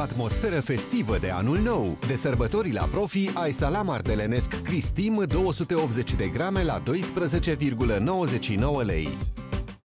atmosferă festivă de anul nou. De sărbători la Profi ai salam ardelenesc Cristim 280 de grame la 12,99 lei.